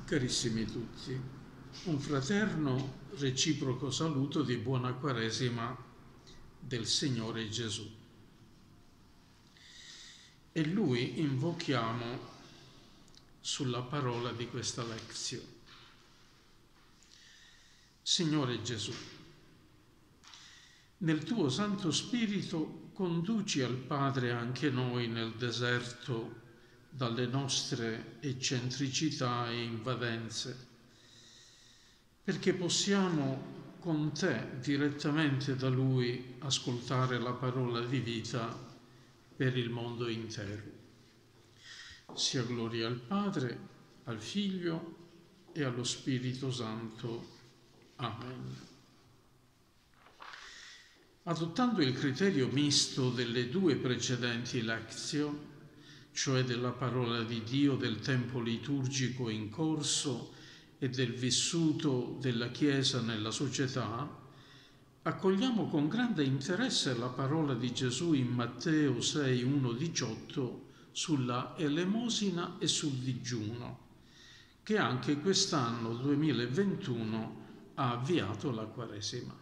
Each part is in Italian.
Carissimi tutti, un fraterno reciproco saluto di buona Quaresima del Signore Gesù. E Lui invochiamo sulla parola di questa lezione. Signore Gesù, nel tuo Santo Spirito conduci al Padre anche noi nel deserto dalle nostre eccentricità e invadenze, perché possiamo con te direttamente da Lui ascoltare la parola di vita per il mondo intero. Sia gloria al Padre, al Figlio e allo Spirito Santo. Amen. Adottando il criterio misto delle due precedenti lectio, cioè della parola di Dio, del tempo liturgico in corso e del vissuto della Chiesa nella società, accogliamo con grande interesse la parola di Gesù in Matteo 6, 1-18 sulla elemosina e sul digiuno, che anche quest'anno 2021 ha avviato la Quaresima.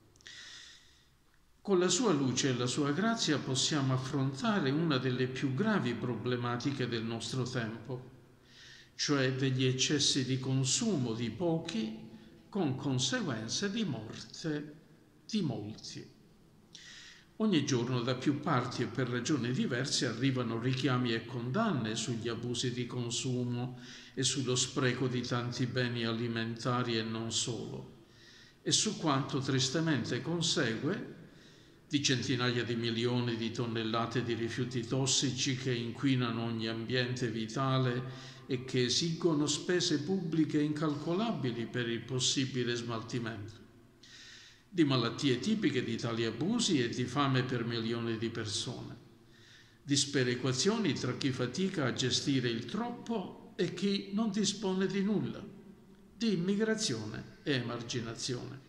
Con la sua luce e la sua grazia possiamo affrontare una delle più gravi problematiche del nostro tempo, cioè degli eccessi di consumo di pochi con conseguenze di morte di molti. Ogni giorno da più parti e per ragioni diverse arrivano richiami e condanne sugli abusi di consumo e sullo spreco di tanti beni alimentari e non solo, e su quanto tristemente consegue di centinaia di milioni di tonnellate di rifiuti tossici che inquinano ogni ambiente vitale e che esigono spese pubbliche incalcolabili per il possibile smaltimento, di malattie tipiche di tali abusi e di fame per milioni di persone, di sperequazioni tra chi fatica a gestire il troppo e chi non dispone di nulla, di immigrazione e emarginazione.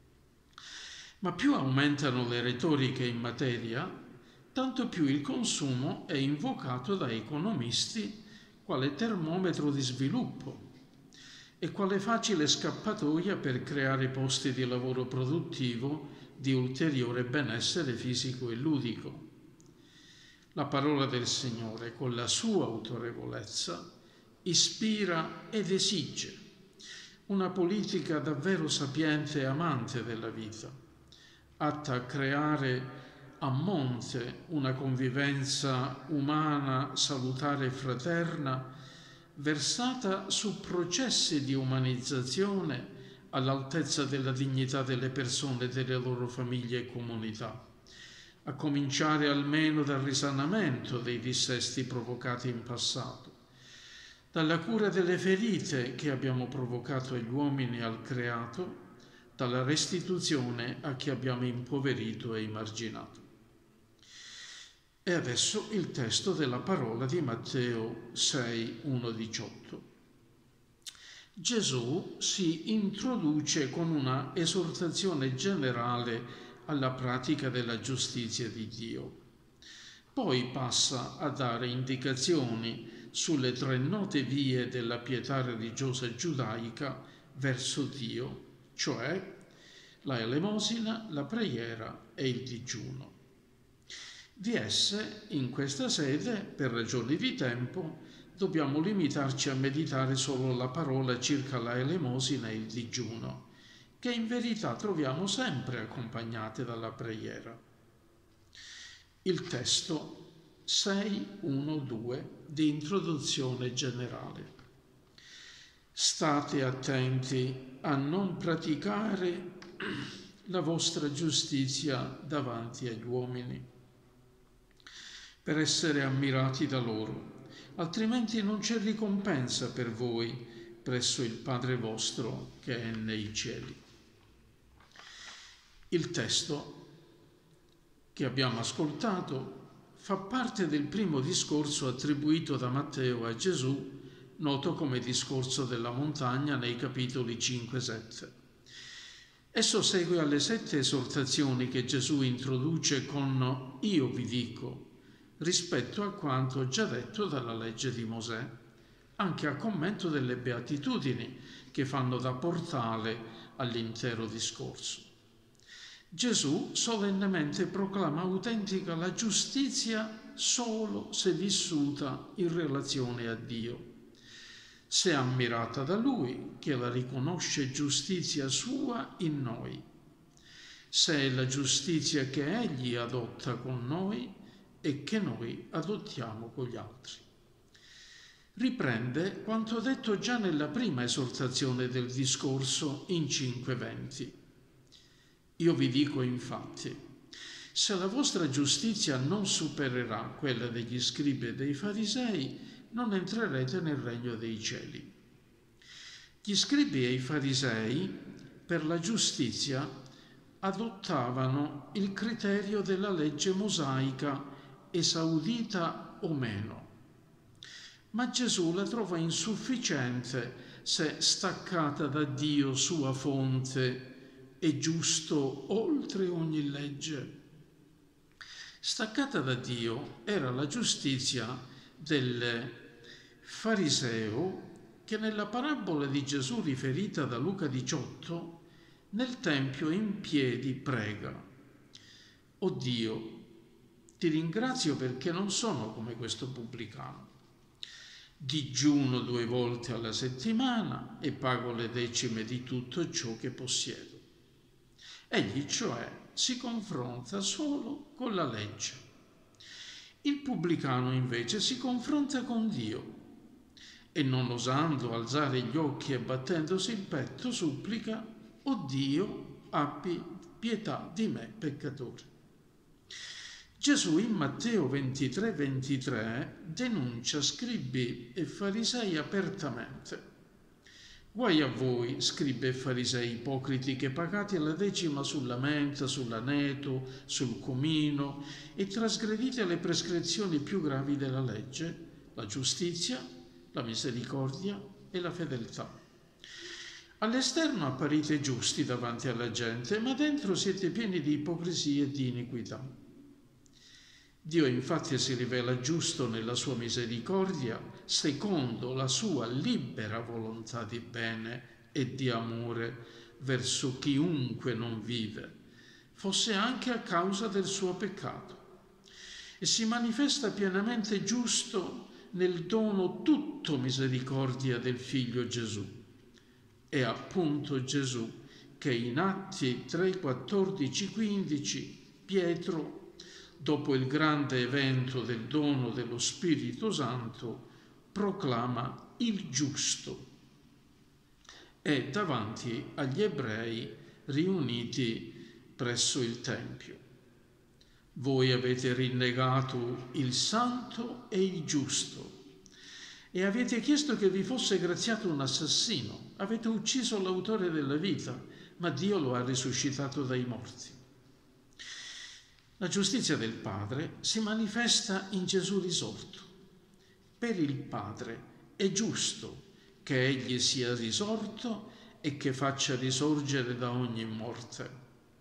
Ma più aumentano le retoriche in materia, tanto più il consumo è invocato da economisti quale termometro di sviluppo e quale facile scappatoia per creare posti di lavoro produttivo di ulteriore benessere fisico e ludico. La parola del Signore, con la sua autorevolezza, ispira ed esige una politica davvero sapiente e amante della vita, atta a creare a monte una convivenza umana, salutare e fraterna, versata su processi di umanizzazione all'altezza della dignità delle persone, delle loro famiglie e comunità, a cominciare almeno dal risanamento dei dissesti provocati in passato, dalla cura delle ferite che abbiamo provocato agli uomini e al creato, dalla restituzione a chi abbiamo impoverito e emarginato. E adesso il testo della parola di Matteo 6, 1-18. Gesù si introduce con una esortazione generale alla pratica della giustizia di Dio. Poi passa a dare indicazioni sulle tre note vie della pietà religiosa giudaica verso Dio, cioè la elemosina, la preghiera e il digiuno. Di esse, in questa sede, per ragioni di tempo, dobbiamo limitarci a meditare solo la parola circa la elemosina e il digiuno, che in verità troviamo sempre accompagnate dalla preghiera. Il testo 6.1.2 di introduzione generale. State attenti a non praticare la vostra giustizia davanti agli uomini, per essere ammirati da loro, altrimenti non c'è ricompensa per voi presso il Padre vostro che è nei cieli. Il testo che abbiamo ascoltato fa parte del primo discorso attribuito da Matteo a Gesù, noto come discorso della montagna nei capitoli 5-7. Esso segue alle 7 esortazioni che Gesù introduce con «Io vi dico», rispetto a quanto già detto dalla legge di Mosè, anche a commento delle beatitudini che fanno da portale all'intero discorso. Gesù solennemente proclama autentica la giustizia solo se vissuta in relazione a Dio, se ammirata da Lui, che la riconosce giustizia sua in noi, se è la giustizia che Egli adotta con noi e che noi adottiamo con gli altri. Riprende quanto detto già nella prima esortazione del discorso in 5:20. Io vi dico infatti, se la vostra giustizia non supererà quella degli scribi e dei farisei, non entrerete nel regno dei cieli. Gli scribi e i farisei per la giustizia adottavano il criterio della legge mosaica esaudita o meno, ma Gesù la trova insufficiente se staccata da Dio sua fonte e giusto oltre ogni legge. Staccata da Dio era la giustizia del fariseo che nella parabola di Gesù riferita da Luca 18 nel tempio in piedi prega: «O Dio, ti ringrazio perché non sono come questo pubblicano. Digiuno 2 volte alla settimana e pago le decime di tutto ciò che possiedo». Egli, cioè, si confronta solo con la legge. Il pubblicano, invece, si confronta con Dio e, non osando alzare gli occhi e battendosi il petto, supplica: «O Dio, abbi pietà di me, peccatore». Gesù in Matteo 23:23 denuncia scribi e farisei apertamente: «Guai a voi, scribi e farisei ipocriti, che pagate la decima sulla menta, sull'aneto, sul comino e trasgredite le prescrizioni più gravi della legge, la giustizia, la misericordia e la fedeltà. All'esterno apparite giusti davanti alla gente, ma dentro siete pieni di ipocrisia e di iniquità». Dio infatti si rivela giusto nella sua misericordia secondo la sua libera volontà di bene e di amore verso chiunque non vive, fosse anche a causa del suo peccato, e si manifesta pienamente giusto nel dono tutto misericordia del Figlio Gesù. È appunto Gesù che in Atti 3, 14, 15 Pietro, dopo il grande evento del dono dello Spirito Santo, proclama il giusto e davanti agli ebrei riuniti presso il Tempio: «Voi avete rinnegato il santo e il giusto e avete chiesto che vi fosse graziato un assassino, avete ucciso l'autore della vita, ma Dio lo ha risuscitato dai morti». La giustizia del Padre si manifesta in Gesù risorto. Per il Padre è giusto che Egli sia risorto e che faccia risorgere da ogni morte.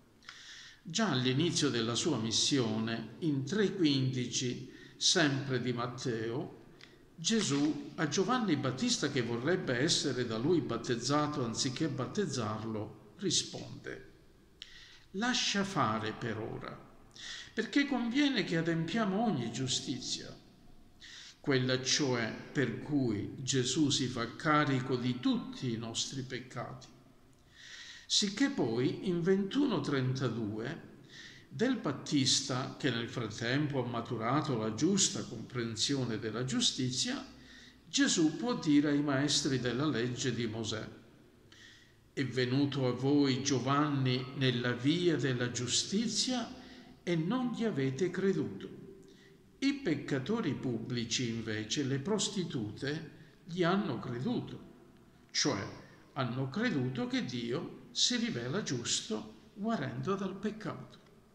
Già all'inizio della sua missione, in 3,15, sempre di Matteo, Gesù a Giovanni Battista, che vorrebbe essere da lui battezzato anziché battezzarlo, risponde: «Lascia fare per ora, perché conviene che adempiamo ogni giustizia», quella cioè per cui Gesù si fa carico di tutti i nostri peccati. Sicché poi in 21:32 del Battista, che nel frattempo ha maturato la giusta comprensione della giustizia, Gesù può dire ai maestri della legge di Mosè: «È venuto a voi Giovanni nella via della giustizia e non gli avete creduto. I peccatori pubblici, invece, le prostitute, gli hanno creduto», cioè hanno creduto che Dio si rivela giusto guarendo dal peccato.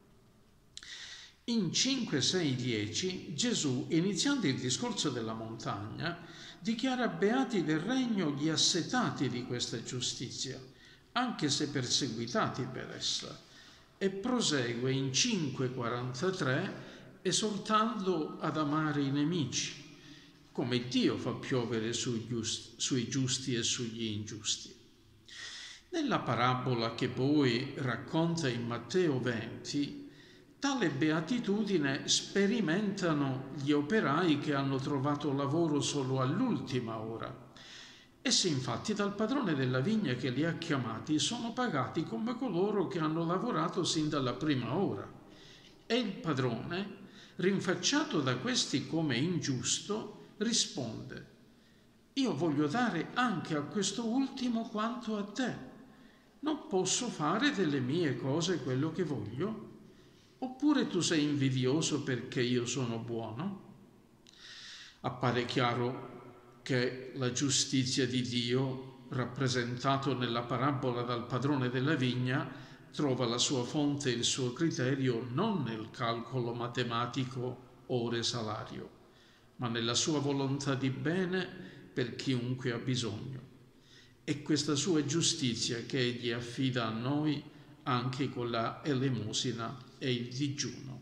In 5, 6, 10 Gesù, iniziando il discorso della montagna, dichiara beati del regno gli assetati di questa giustizia, anche se perseguitati per essa, e prosegue in 5,43 esortando ad amare i nemici come Dio fa piovere sui giusti e sugli ingiusti. Nella parabola che poi racconta in Matteo 20, tale beatitudine sperimentano gli operai che hanno trovato lavoro solo all'ultima ora. Essi infatti dal padrone della vigna che li ha chiamati sono pagati come coloro che hanno lavorato sin dalla prima ora. E il padrone, rinfacciato da questi come ingiusto, risponde: io voglio dare anche a questo ultimo quanto a te. Non posso fare delle mie cose quello che voglio? Oppure tu sei invidioso perché io sono buono? Appare chiaro che la giustizia di Dio, rappresentato nella parabola dal padrone della vigna, trova la sua fonte e il suo criterio non nel calcolo matematico ore-salario, ma nella sua volontà di bene per chiunque ha bisogno. È questa sua giustizia che egli affida a noi anche con la elemosina e il digiuno.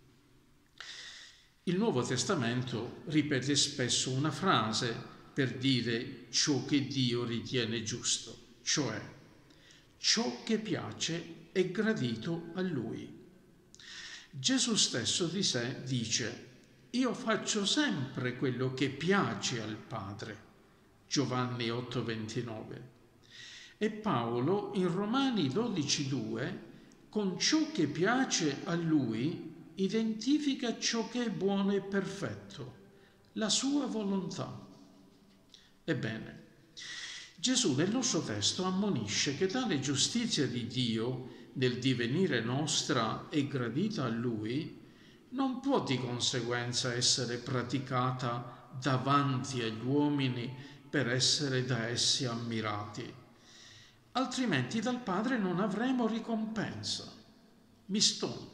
Il Nuovo Testamento ripete spesso una frase per dire ciò che Dio ritiene giusto, cioè ciò che piace è gradito a Lui. Gesù stesso di sé dice: io faccio sempre quello che piace al Padre. Giovanni 8,29. E Paolo in Romani 12,2 con ciò che piace a Lui identifica ciò che è buono e perfetto, la sua volontà. Ebbene, Gesù nel nostro testo ammonisce che tale giustizia di Dio nel divenire nostra e gradita a Lui non può di conseguenza essere praticata davanti agli uomini per essere da essi ammirati, altrimenti dal Padre non avremo ricompensa. Miston.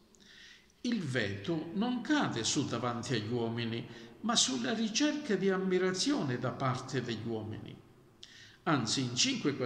Il veto non cade su davanti agli uomini, ma sulla ricerca di ammirazione da parte degli uomini. Anzi, in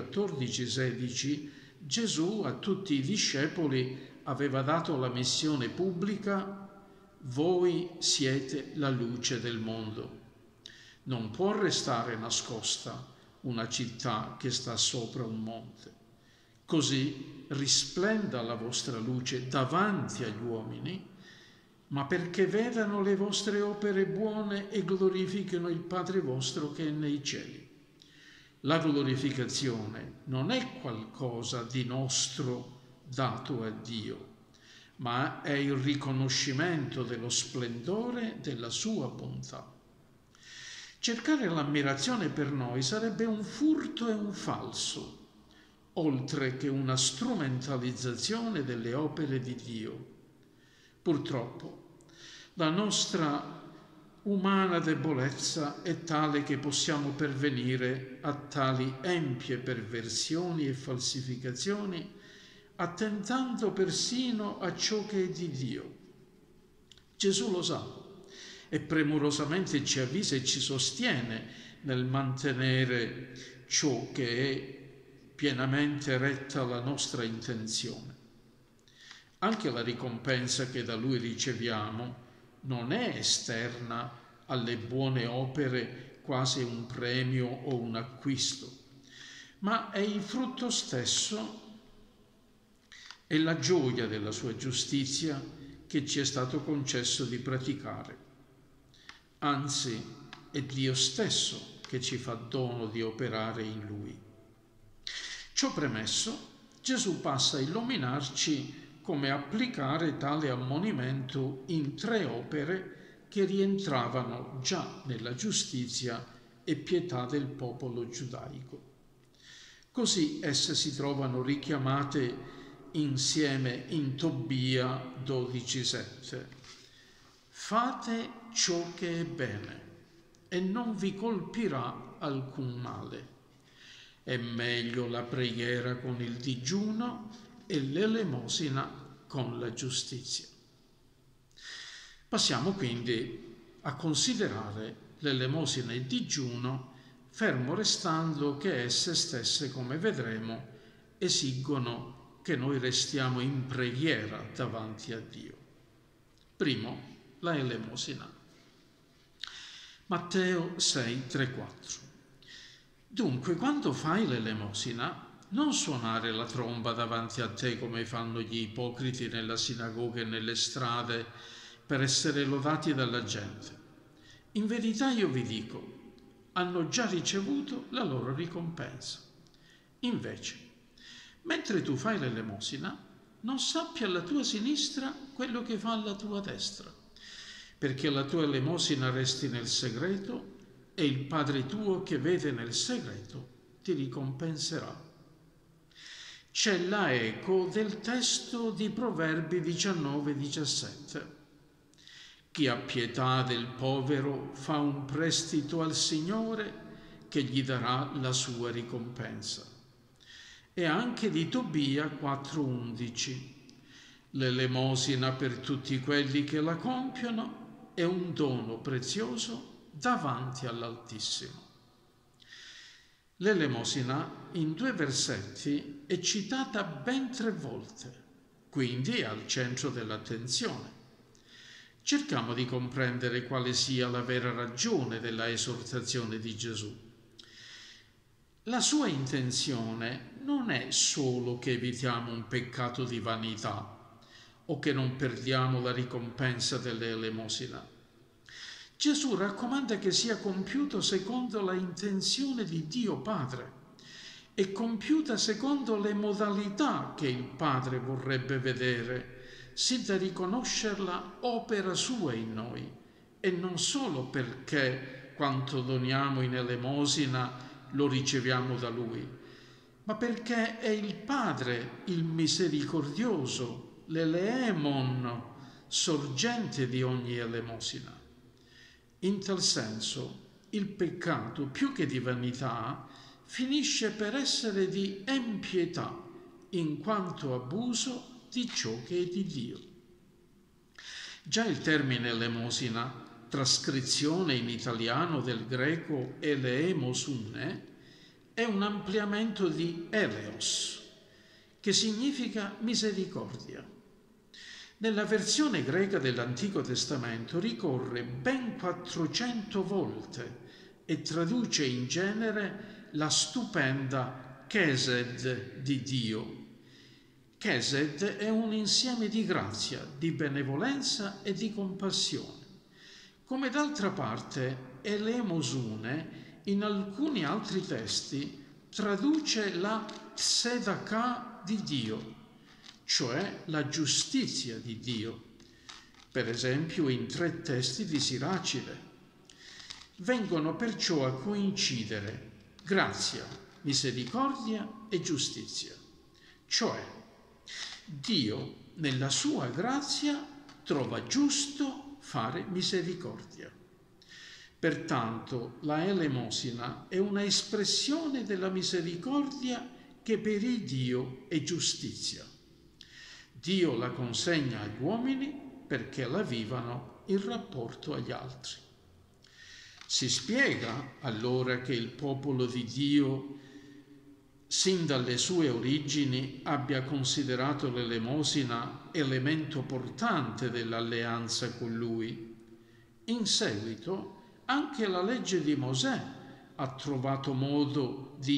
5,14-16 Gesù a tutti i discepoli aveva dato la missione pubblica: voi siete la luce del mondo. Non può restare nascosta una città che sta sopra un monte. Così risplenda la vostra luce davanti agli uomini, ma perché vedano le vostre opere buone e glorifichino il Padre vostro che è nei cieli. La glorificazione non è qualcosa di nostro dato a Dio, ma è il riconoscimento dello splendore della sua bontà. Cercare l'ammirazione per noi sarebbe un furto e un falso, oltre che una strumentalizzazione delle opere di Dio. Purtroppo, la nostra umana debolezza è tale che possiamo pervenire a tali empie perversioni e falsificazioni, attentando persino a ciò che è di Dio. Gesù lo sa e premurosamente ci avvisa e ci sostiene nel mantenere ciò che è pienamente retta alla nostra intenzione. Anche la ricompensa che da Lui riceviamo non è esterna alle buone opere, quasi un premio o un acquisto, ma è il frutto stesso e la gioia della sua giustizia che ci è stato concesso di praticare. Anzi, è Dio stesso che ci fa dono di operare in Lui. Ciò premesso, Gesù passa a illuminarci come applicare tale ammonimento in 3 opere che rientravano già nella giustizia e pietà del popolo giudaico. Così esse si trovano richiamate insieme in Tobia 12,7. Fate ciò che è bene e non vi colpirà alcun male. È meglio la preghiera con il digiuno e l'elemosina con la giustizia. Passiamo quindi a considerare l'elemosina e il digiuno, fermo restando che esse stesse, come vedremo, esigono che noi restiamo in preghiera davanti a Dio. Primo, la elemosina. Matteo 6, 3, 4. Dunque, quando fai l'elemosina, non suonare la tromba davanti a te come fanno gli ipocriti nella sinagoga e nelle strade per essere lodati dalla gente. In verità io vi dico, hanno già ricevuto la loro ricompensa. Invece, mentre tu fai l'elemosina, non sappi alla tua sinistra quello che fa alla tua destra, perché la tua elemosina resti nel segreto e il Padre tuo che vede nel segreto ti ricompenserà. C'è la eco del testo di Proverbi 19-17. Chi ha pietà del povero fa un prestito al Signore che gli darà la sua ricompensa. E anche di Tobia 4,11. L'elemosina per tutti quelli che la compiono è un dono prezioso davanti all'Altissimo. L'elemosina in 2 versetti è citata ben 3 volte, quindi è al centro dell'attenzione. Cerchiamo di comprendere quale sia la vera ragione della esortazione di Gesù. La sua intenzione non è solo che evitiamo un peccato di vanità o che non perdiamo la ricompensa dell'elemosina. Gesù raccomanda che sia compiuto secondo la intenzione di Dio Padre e compiuta secondo le modalità che il Padre vorrebbe vedere, sì da riconoscerla opera sua in noi, e non solo perché quanto doniamo in elemosina lo riceviamo da Lui, ma perché è il Padre, il misericordioso, l'eleemon, sorgente di ogni elemosina. In tal senso, il peccato, più che di vanità, finisce per essere di empietà, in quanto abuso di ciò che è di Dio. Già il termine elemosina, trascrizione in italiano del greco eleemosune, è un ampliamento di eleos, che significa misericordia. Nella versione greca dell'Antico Testamento ricorre ben 400 volte e traduce in genere la stupenda chesed di Dio. Chesed è un insieme di grazia, di benevolenza e di compassione. Come d'altra parte, elemosune in alcuni altri testi traduce la tzedakah di Dio, cioè la giustizia di Dio, per esempio in 3 testi di Siracide. Vengono perciò a coincidere grazia, misericordia e giustizia, cioè Dio nella sua grazia trova giusto fare misericordia. Pertanto la elemosina è una espressione della misericordia che per il Dio è giustizia. Dio la consegna agli uomini perché la vivano in rapporto agli altri. Si spiega allora che il popolo di Dio, sin dalle sue origini, abbia considerato l'elemosina elemento portante dell'alleanza con Lui. In seguito anche la legge di Mosè ha trovato modo di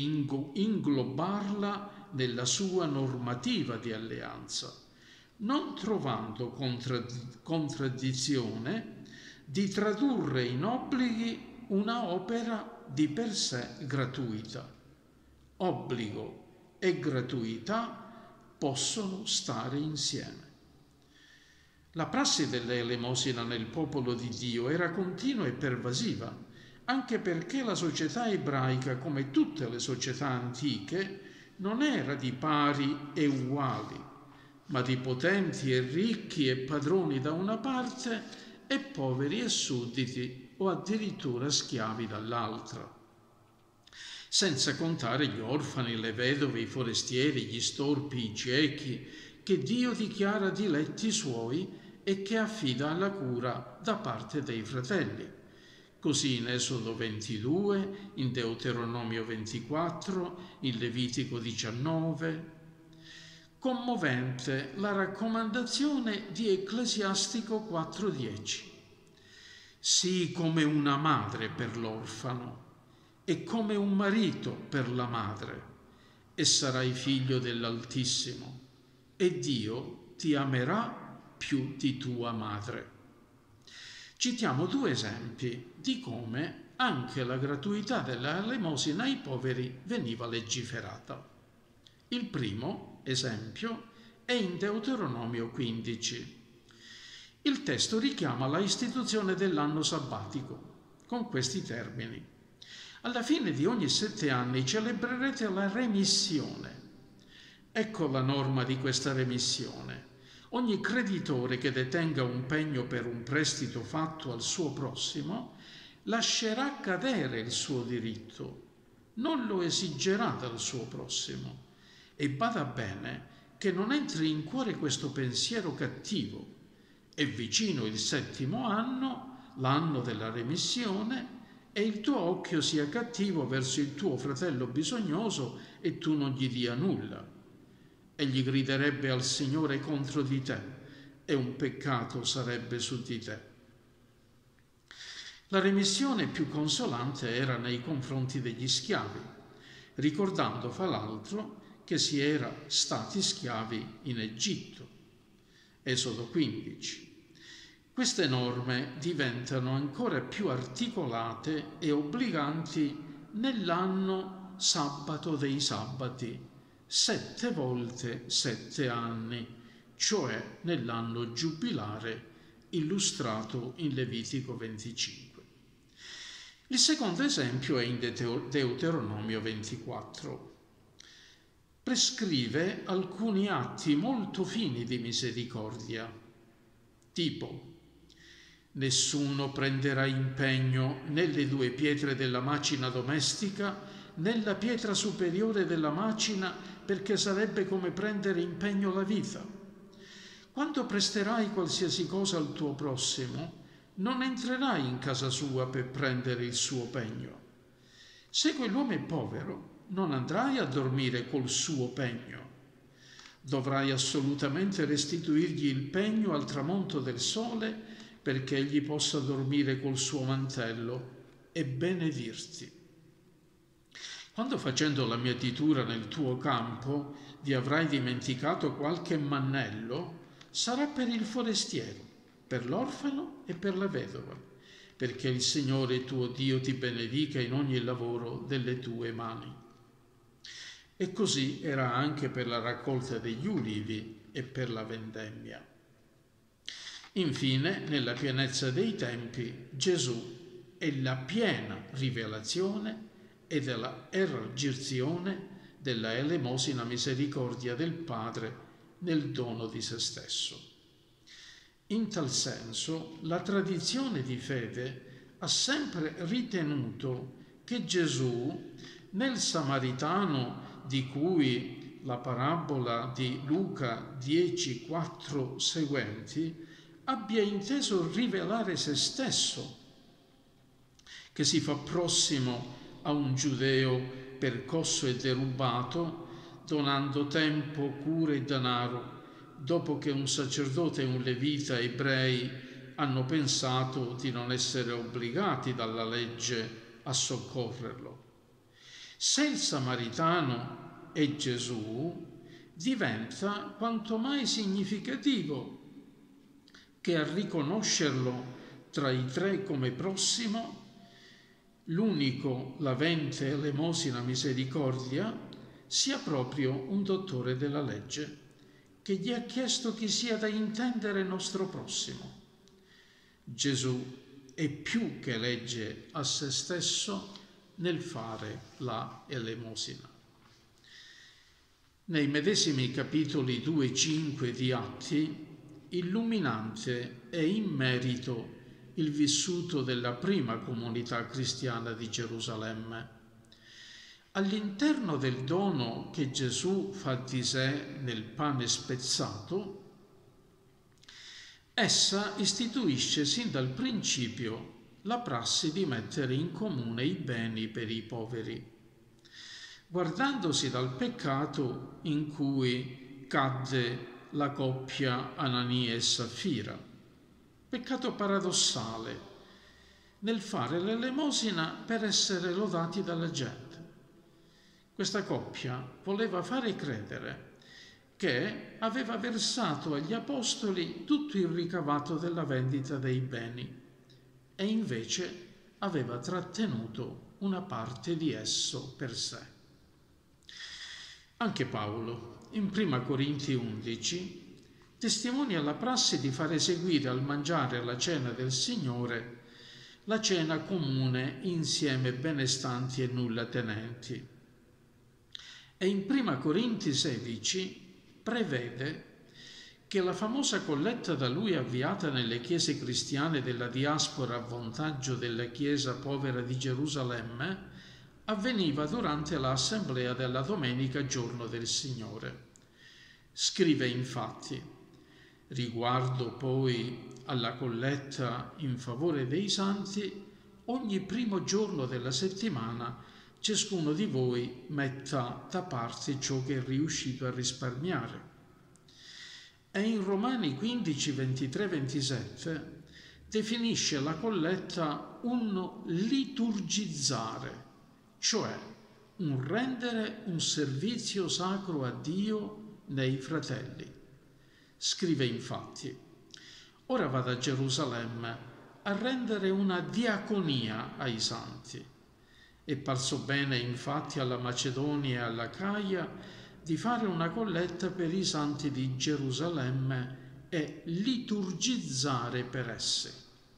inglobarla nella sua normativa di alleanza, non trovando contraddizione di tradurre in obblighi una opera di per sé gratuita. Obbligo e gratuità possono stare insieme. La prassi dell'elemosina nel popolo di Dio era continua e pervasiva, anche perché la società ebraica, come tutte le società antiche, non era di pari e uguali, ma di potenti e ricchi e padroni da una parte e poveri e sudditi o addirittura schiavi dall'altra. Senza contare gli orfani, le vedove, i forestieri, gli storpi, i ciechi, che Dio dichiara diletti suoi e che affida alla cura da parte dei fratelli. Così in Esodo 22, in Deuteronomio 24, in Levitico 19. Commovente la raccomandazione di Ecclesiastico 4,10. Sii come una madre per l'orfano e come un marito per la madre, e sarai figlio dell'Altissimo, e Dio ti amerà più di tua madre. Citiamo 2 esempi di come anche la gratuità della elemosina ai poveri veniva legiferata. Il primo esempio è in Deuteronomio 15. Il testo richiama la istituzione dell'anno sabbatico con questi termini: alla fine di ogni 7 anni celebrerete la remissione. Ecco la norma di questa remissione. Ogni creditore che detenga un pegno per un prestito fatto al suo prossimo lascerà cadere il suo diritto, non lo esigerà dal suo prossimo. E bada bene che non entri in cuore questo pensiero cattivo. È vicino il 7° anno, l'anno della remissione, e il tuo occhio sia cattivo verso il tuo fratello bisognoso e tu non gli dia nulla. Egli griderebbe al Signore contro di te e un peccato sarebbe su di te. La remissione più consolante era nei confronti degli schiavi, ricordando fra l'altro che si era stati schiavi in Egitto. Esodo 15. Queste norme diventano ancora più articolate e obbliganti nell'anno sabato dei sabati, 7 volte 7 anni, cioè nell'anno giubilare illustrato in Levitico 25. Il secondo esempio è in Deuteronomio 24. Prescrive alcuni atti molto fini di misericordia, tipo: nessuno prenderà impegno nelle 2 pietre della macina domestica, nella pietra superiore della macina, perché sarebbe come prendere impegno la vita. Quando presterai qualsiasi cosa al tuo prossimo, non entrerai in casa sua per prendere il suo pegno. Se quell'uomo è povero, non andrai a dormire col suo pegno. Dovrai assolutamente restituirgli il pegno al tramonto del sole, perché egli possa dormire col suo mantello e benedirti. Quando facendo la mietitura nel tuo campo vi avrai dimenticato qualche mannello, sarà per il forestiero, per l'orfano e per la vedova, perché il Signore tuo Dio ti benedica in ogni lavoro delle tue mani. E così era anche per la raccolta degli ulivi e per la vendemmia. Infine, nella pienezza dei tempi, Gesù è la piena rivelazione e della elargizione della elemosina misericordia del Padre nel dono di se stesso. In tal senso, la tradizione di fede ha sempre ritenuto che Gesù, nel Samaritano di cui la parabola di Luca 10,4 seguenti, abbia inteso rivelare se stesso, che si fa prossimo a un giudeo percosso e derubato, donando tempo, cure e denaro, dopo che un sacerdote e un levita ebrei hanno pensato di non essere obbligati dalla legge a soccorrerlo. Se il Samaritano è Gesù, diventa quanto mai significativo che a riconoscerlo tra i 3 come prossimo, l'unico l'avente elemosina misericordia, sia proprio un dottore della legge, che gli ha chiesto chi sia da intendere nostro prossimo. Gesù è più che legge a se stesso nel fare la elemosina. Nei medesimi capitoli 2 e 5 di Atti, illuminante è in merito il vissuto della prima comunità cristiana di Gerusalemme. All'interno del dono che Gesù fa di sé nel pane spezzato, essa istituisce sin dal principio la prassi di mettere in comune i beni per i poveri, guardandosi dal peccato in cui cadde la coppia Anania e Saffira, peccato paradossale nel fare l'elemosina per essere lodati dalla gente. Questa coppia voleva fare credere che aveva versato agli apostoli tutto il ricavato della vendita dei beni e invece aveva trattenuto una parte di esso per sé. Anche Paolo, in 1 Corinzi 11, testimonia la prassi di fare seguire al mangiare la cena del Signore la cena comune insieme benestanti e nulla tenenti. E in 1 Corinzi 16 prevede che la famosa colletta da lui avviata nelle chiese cristiane della diaspora a vantaggio della chiesa povera di Gerusalemme avveniva durante l'assemblea della domenica giorno del Signore. Scrive infatti: riguardo poi alla colletta in favore dei santi, ogni primo giorno della settimana ciascuno di voi metta da parte ciò che è riuscito a risparmiare. E in Romani 15, 23, 27 definisce la colletta un liturgizzare, cioè un rendere un servizio sacro a Dio nei fratelli. Scrive infatti: ora vado a Gerusalemme a rendere una diaconia ai santi. È parso bene infatti alla Macedonia e all'Acaia di fare una colletta per i santi di Gerusalemme e liturgizzare per essi.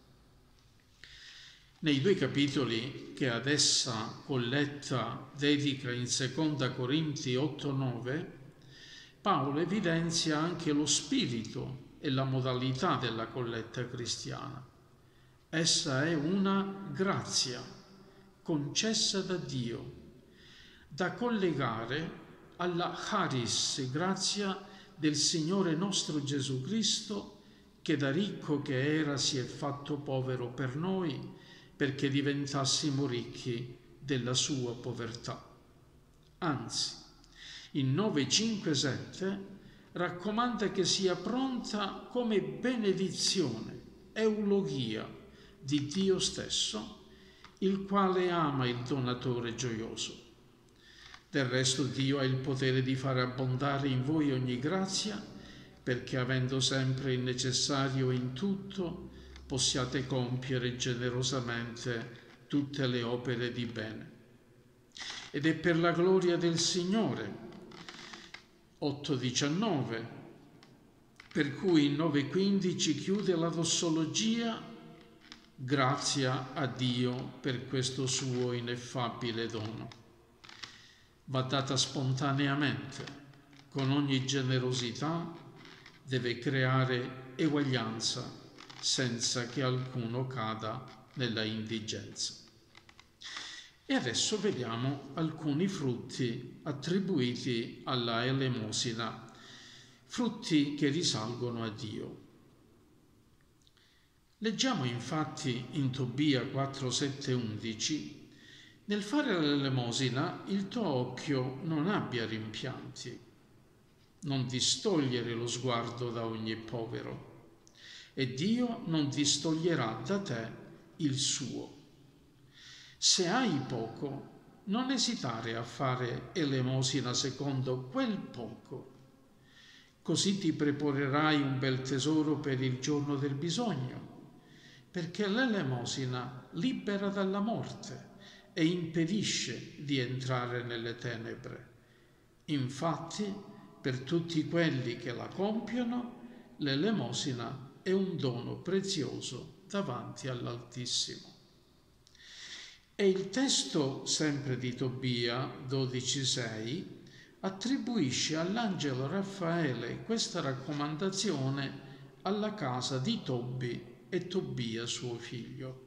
Nei 2 capitoli che ad essa colletta dedica in 2 Corinzi 8-9, Paolo evidenzia anche lo spirito e la modalità della colletta cristiana. Essa è una grazia concessa da Dio, da collegare alla charis, grazia del Signore nostro Gesù Cristo, che da ricco che era si è fatto povero per noi, perché diventassimo ricchi della sua povertà. Anzi, in 9:5-7 raccomanda che sia pronta come benedizione, eulogia di Dio stesso, il quale ama il donatore gioioso. Del resto Dio ha il potere di fare abbondare in voi ogni grazia, perché avendo sempre il necessario in tutto, possiate compiere generosamente tutte le opere di bene. Ed è per la gloria del Signore, 8:19, per cui in 9:15 chiude la dossologia: grazia a Dio per questo suo ineffabile dono. Va data spontaneamente, con ogni generosità, deve creare eguaglianza senza che alcuno cada nella indigenza. E adesso vediamo alcuni frutti attribuiti alla elemosina, frutti che risalgono a Dio. Leggiamo infatti in Tobia 4:7-11: nel fare l'elemosina il tuo occhio non abbia rimpianti, non distogliere lo sguardo da ogni povero, e Dio non distoglierà da te il suo. Se hai poco, non esitare a fare elemosina secondo quel poco, così ti preparerai un bel tesoro per il giorno del bisogno, perché l'elemosina libera dalla morte e impedisce di entrare nelle tenebre. Infatti, per tutti quelli che la compiono, l'elemosina è un dono prezioso davanti all'Altissimo. E il testo, sempre di Tobia 12:6, attribuisce all'angelo Raffaele questa raccomandazione alla casa di Tobbi e Tobia suo figlio: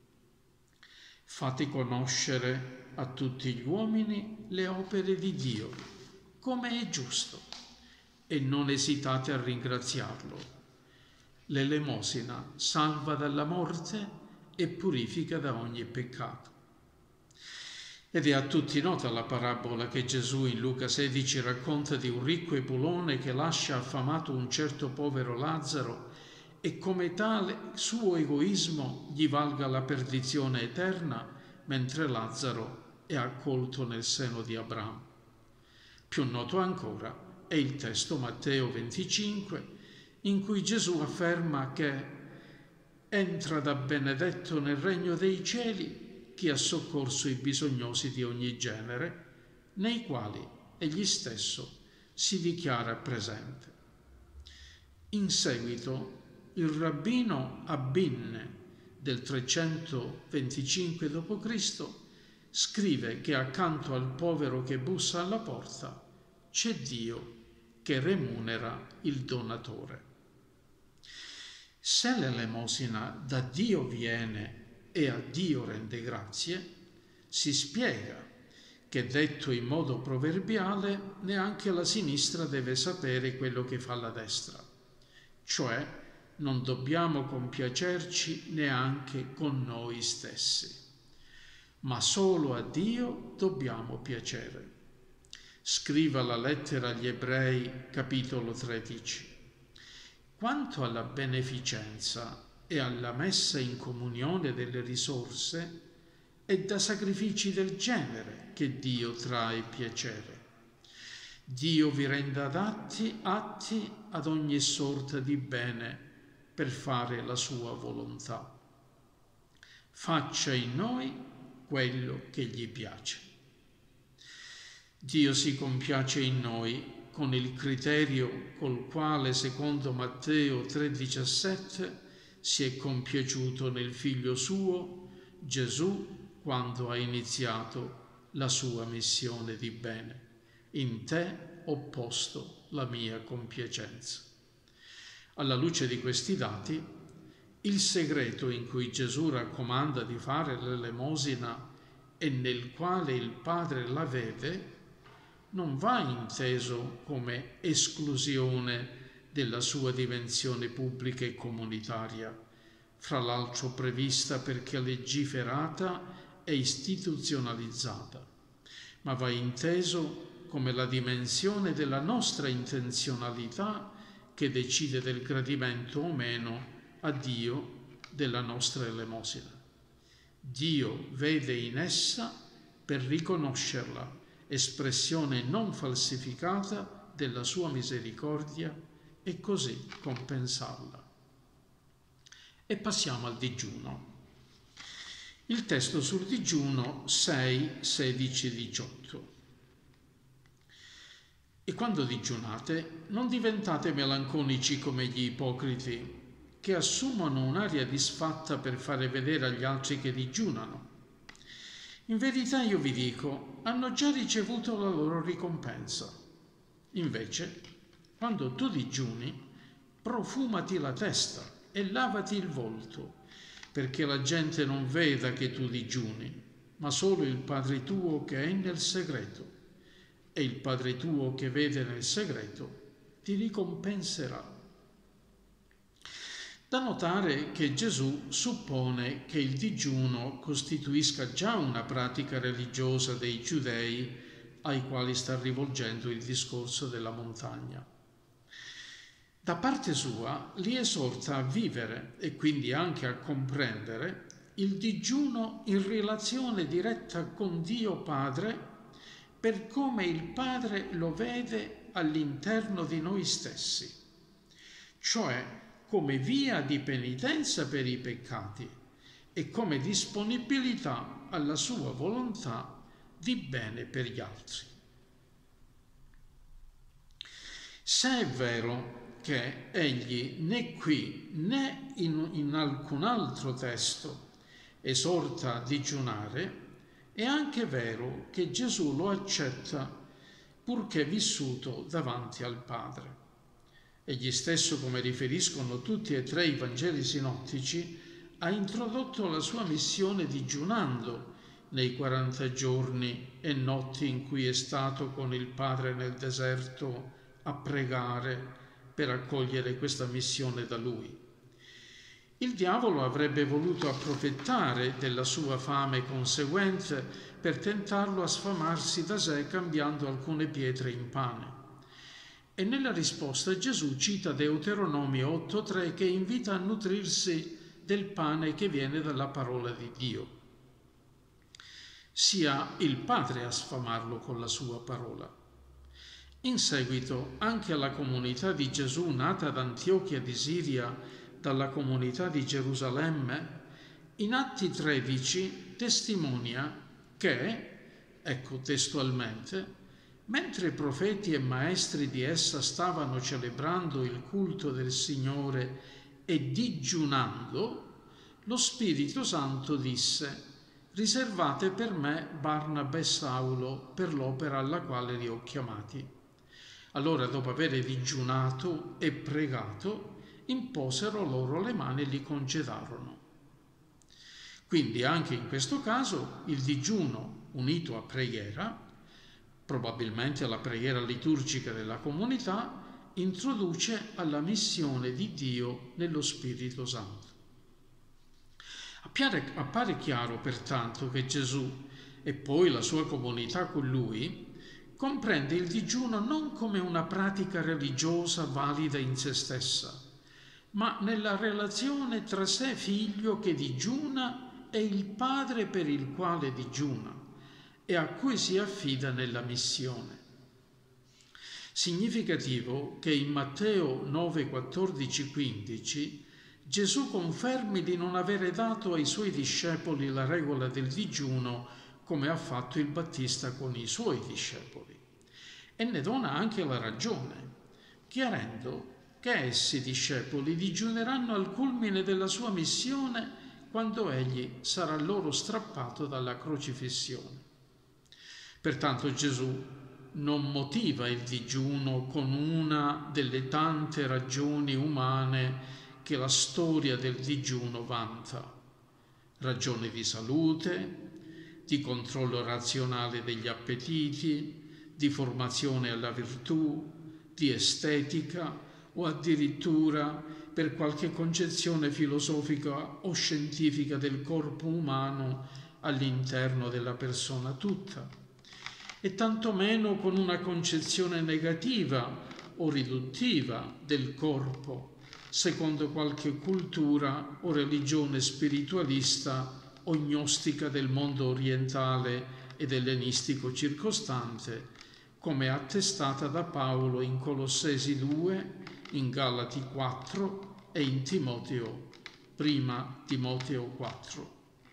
fate conoscere a tutti gli uomini le opere di Dio, come è giusto, e non esitate a ringraziarlo. L'elemosina salva dalla morte e purifica da ogni peccato. Ed è a tutti nota la parabola che Gesù in Luca 16 racconta di un ricco Epulone che lascia affamato un certo povero Lazzaro e come tale suo egoismo gli valga la perdizione eterna, mentre Lazzaro è accolto nel seno di Abramo. Più noto ancora è il testo Matteo 25, in cui Gesù afferma che entra da benedetto nel regno dei cieli chi ha soccorso i bisognosi di ogni genere, nei quali egli stesso si dichiara presente. In seguito il rabbino Abbin del 325 d.C. scrive che accanto al povero che bussa alla porta c'è Dio che remunera il donatore. Se l'elemosina da Dio viene e a Dio rende grazie, si spiega che, detto in modo proverbiale, neanche la sinistra deve sapere quello che fa la destra, cioè non dobbiamo compiacerci neanche con noi stessi, ma solo a Dio dobbiamo piacere. Scriva la lettera agli Ebrei, capitolo 13. Quanto alla beneficenza e alla messa in comunione delle risorse, è da sacrifici del genere che Dio trae piacere. Dio vi renda atti ad ogni sorta di bene per fare la sua volontà. Faccia in noi quello che gli piace. Dio si compiace in noi con il criterio col quale, secondo Matteo 3,17, si è compiaciuto nel Figlio suo, Gesù, quando ha iniziato la sua missione di bene. In te ho posto la mia compiacenza. Alla luce di questi dati, il segreto in cui Gesù raccomanda di fare l'elemosina e nel quale il Padre la vede non va inteso come esclusione della sua dimensione pubblica e comunitaria, fra l'altro prevista perché legiferata e istituzionalizzata, ma va inteso come la dimensione della nostra intenzionalità che decide del gradimento o meno a Dio della nostra elemosina. Dio vede in essa per riconoscerla espressione non falsificata della sua misericordia e così compensarla. E passiamo al digiuno. Il testo sul digiuno 6, 16, 18. E quando digiunate, non diventate melanconici come gli ipocriti, che assumono un'aria disfatta per fare vedere agli altri che digiunano. In verità io vi dico, hanno già ricevuto la loro ricompensa. Invece, quando tu digiuni, profumati la testa e lavati il volto, perché la gente non veda che tu digiuni, ma solo il Padre tuo che è nel segreto. E il Padre tuo che vede nel segreto ti ricompenserà. Da notare che Gesù suppone che il digiuno costituisca già una pratica religiosa dei giudei ai quali sta rivolgendo il discorso della montagna. Da parte sua li esorta a vivere e quindi anche a comprendere il digiuno in relazione diretta con Dio Padre, per come il Padre lo vede all'interno di noi stessi, cioè come via di penitenza per i peccati e come disponibilità alla sua volontà di bene per gli altri. Se è vero che egli né qui né in alcun altro testo esorta a digiunare, è anche vero che Gesù lo accetta purché vissuto davanti al Padre. Egli stesso, come riferiscono tutti e tre i Vangeli sinottici, ha introdotto la sua missione digiunando nei 40 giorni e notti in cui è stato con il Padre nel deserto a pregare per accogliere questa missione da lui. Il diavolo avrebbe voluto approfittare della sua fame conseguente per tentarlo a sfamarsi da sé cambiando alcune pietre in pane. E nella risposta Gesù cita Deuteronomio 8:3 che invita a nutrirsi del pane che viene dalla parola di Dio. Sia il Padre a sfamarlo con la sua parola. In seguito anche alla comunità di Gesù nata ad Antiochia di Siria dalla comunità di Gerusalemme, in Atti 13 testimonia che, ecco testualmente, mentre profeti e maestri di essa stavano celebrando il culto del Signore e digiunando, lo Spirito Santo disse: riservate per me Barnaba e Saulo per l'opera alla quale li ho chiamati. Allora, dopo aver digiunato e pregato, imposero loro le mani e li congedarono. Quindi anche in questo caso il digiuno unito a preghiera, probabilmente alla preghiera liturgica della comunità, introduce alla missione di Dio nello Spirito Santo. Appare chiaro pertanto che Gesù e poi la sua comunità con lui comprende il digiuno non come una pratica religiosa valida in se stessa, ma nella relazione tra sé figlio che digiuna e il Padre per il quale digiuna e a cui si affida nella missione. Significativo che in Matteo 9, 14, 15 Gesù confermi di non avere dato ai suoi discepoli la regola del digiuno come ha fatto il Battista con i suoi discepoli, e ne dona anche la ragione, chiarendo che essi discepoli digiuneranno al culmine della sua missione quando egli sarà loro strappato dalla crocifissione. Pertanto Gesù non motiva il digiuno con una delle tante ragioni umane che la storia del digiuno vanta: ragioni di salute, di controllo razionale degli appetiti, di formazione alla virtù, di estetica o addirittura per qualche concezione filosofica o scientifica del corpo umano all'interno della persona tutta, e tantomeno con una concezione negativa o riduttiva del corpo, secondo qualche cultura o religione spiritualista o gnostica del mondo orientale ed ellenistico circostante, come attestata da Paolo in Colossesi 2, in Galati 4 e in prima Timoteo 4.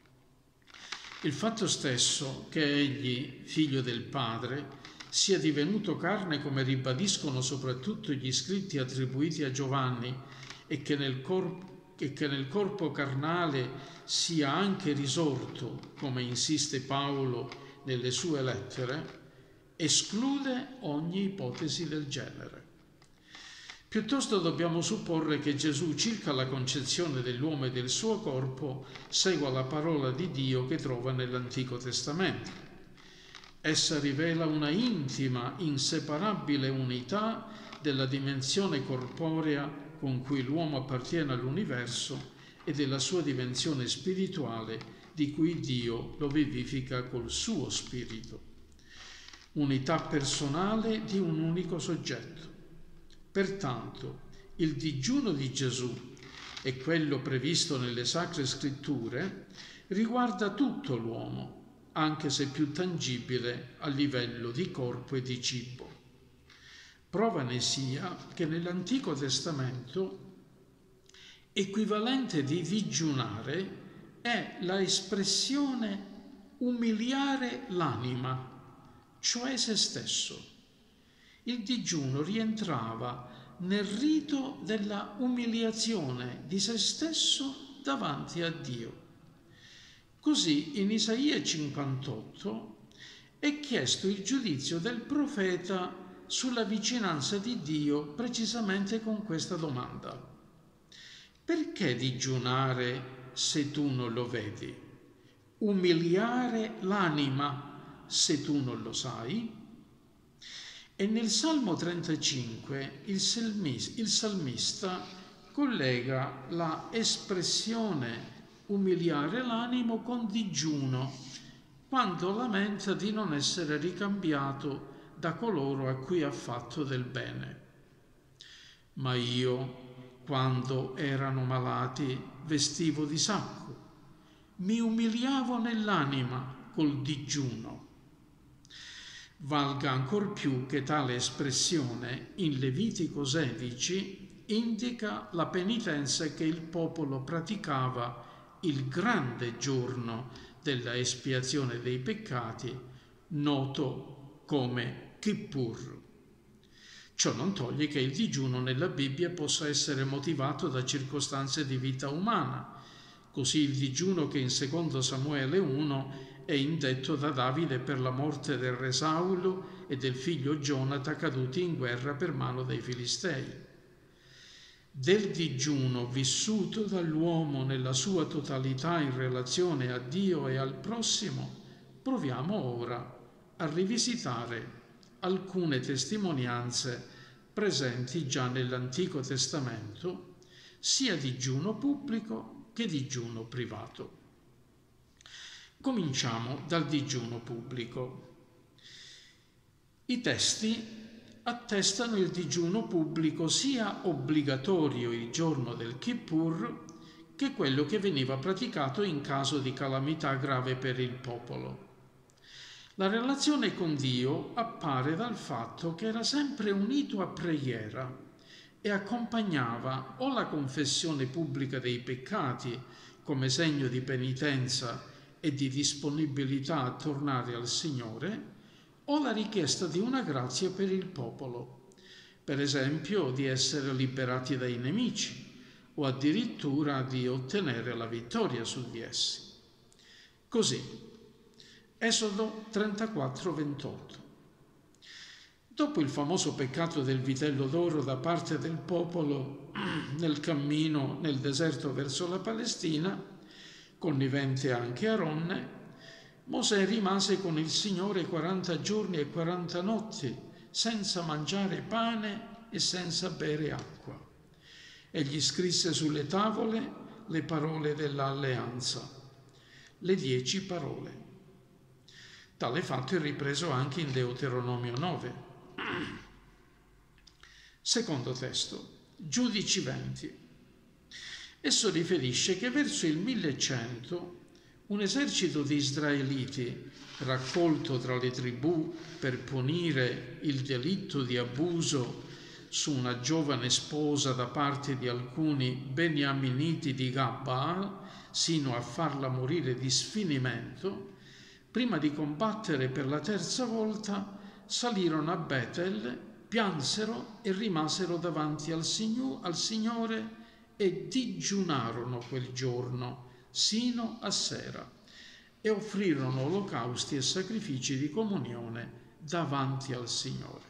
Il fatto stesso che egli, figlio del Padre, sia divenuto carne, come ribadiscono soprattutto gli scritti attribuiti a Giovanni, e che nel corpo carnale sia anche risorto, come insiste Paolo nelle sue lettere, esclude ogni ipotesi del genere. Piuttosto dobbiamo supporre che Gesù, circa la concezione dell'uomo e del suo corpo, segua la parola di Dio che trova nell'Antico Testamento. Essa rivela una intima, inseparabile unità della dimensione corporea con cui l'uomo appartiene all'universo e della sua dimensione spirituale di cui Dio lo vivifica col suo spirito. Unità personale di un unico soggetto. Pertanto, il digiuno di Gesù e quello previsto nelle Sacre Scritture riguarda tutto l'uomo, anche se più tangibile a livello di corpo e di cibo. Prova ne sia che nell'Antico Testamento equivalente di digiunare è la espressione umiliare l'anima, cioè se stesso. Il digiuno rientrava nel rito della umiliazione di se stesso davanti a Dio. Così in Isaia 58 è chiesto il giudizio del profeta sulla vicinanza di Dio precisamente con questa domanda: perché digiunare se tu non lo vedi? Umiliare l'anima se tu non lo sai? E nel Salmo 35 il salmista collega la espressione umiliare l'animo con digiuno, quando lamenta di non essere ricambiato da coloro a cui ha fatto del bene. Ma io, quando erano malati, vestivo di sacco, mi umiliavo nell'anima col digiuno. Valga ancor più che tale espressione in Levitico 16 indica la penitenza che il popolo praticava il grande giorno della espiazione dei peccati, noto come Kippur. Ciò non toglie che il digiuno nella Bibbia possa essere motivato da circostanze di vita umana. Così il digiuno che in 2 Samuele 1 è indetto da Davide per la morte del re Saulo e del figlio Gionata caduti in guerra per mano dei Filistei. Del digiuno vissuto dall'uomo nella sua totalità in relazione a Dio e al prossimo, proviamo ora a rivisitare alcune testimonianze presenti già nell'Antico Testamento, sia digiuno pubblico che digiuno privato. Cominciamo dal digiuno pubblico. I testi attestano il digiuno pubblico sia obbligatorio il giorno del Kippur che quello che veniva praticato in caso di calamità grave per il popolo. La relazione con Dio appare dal fatto che era sempre unito a preghiera e accompagnava o la confessione pubblica dei peccati come segno di penitenza e di disponibilità a tornare al Signore, o la richiesta di una grazia per il popolo, per esempio di essere liberati dai nemici o addirittura di ottenere la vittoria su di essi. Così, Esodo 34:28. Dopo il famoso peccato del vitello d'oro da parte del popolo nel cammino nel deserto verso la Palestina, connivente anche Aronne, Mosè rimase con il Signore 40 giorni e 40 notti senza mangiare pane e senza bere acqua. Egli scrisse sulle tavole le parole dell'alleanza, le 10 parole. Tale fatto è ripreso anche in Deuteronomio 9. Secondo testo, Giudici 20. Esso riferisce che verso il 1100 un esercito di israeliti raccolto tra le tribù per punire il delitto di abuso su una giovane sposa da parte di alcuni beniaminiti di Gabbaal, sino a farla morire di sfinimento, prima di combattere per la terza volta, salirono a Betel, piansero e rimasero davanti al Signore e digiunarono quel giorno sino a sera e offrirono olocausti e sacrifici di comunione davanti al Signore.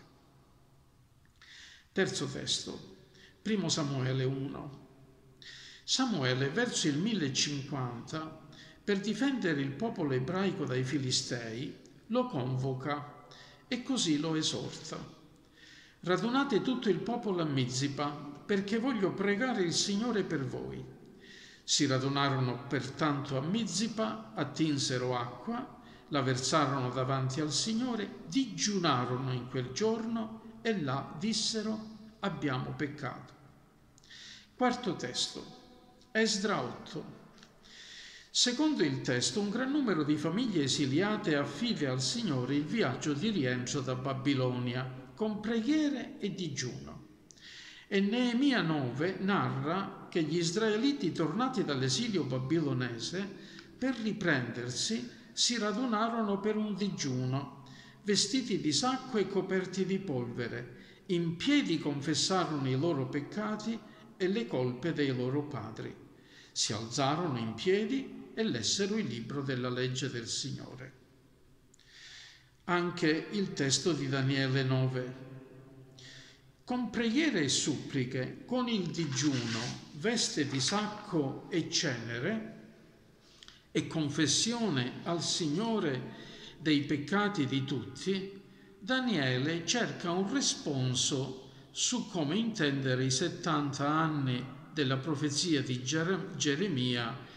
Terzo testo, 1 Samuele 1. Samuele, verso il 1050, per difendere il popolo ebraico dai Filistei, lo convoca e così lo esorta. Radunate tutto il popolo a Mizzipa, perché voglio pregare il Signore per voi. Si radunarono pertanto a Mizzipa, attinsero acqua, la versarono davanti al Signore, digiunarono in quel giorno e là dissero: abbiamo peccato. Quarto testo, Esdra 8. Secondo il testo, un gran numero di famiglie esiliate affida al Signore il viaggio di rientro da Babilonia, con preghiere e digiuno. E Neemia 9 narra che gli israeliti tornati dall'esilio babilonese, per riprendersi, si radunarono per un digiuno, vestiti di sacco e coperti di polvere, in piedi confessarono i loro peccati e le colpe dei loro padri. Si alzarono in piedi e lessero il libro della legge del Signore. Anche il testo di Daniele 9. Con preghiere e suppliche, con il digiuno, veste di sacco e cenere, e confessione al Signore dei peccati di tutti, Daniele cerca un responso su come intendere i 70 anni della profezia di Geremia